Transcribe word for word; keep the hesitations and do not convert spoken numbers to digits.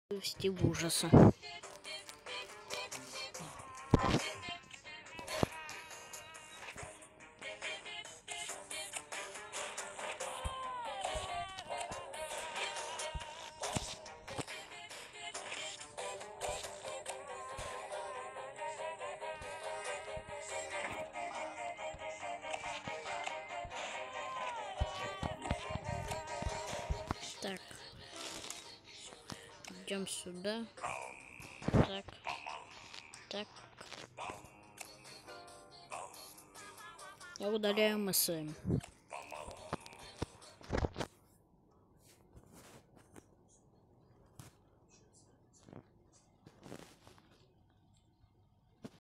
ввести в ужасы. Так, идем сюда. Так, так. Я удаляю эм эс эм.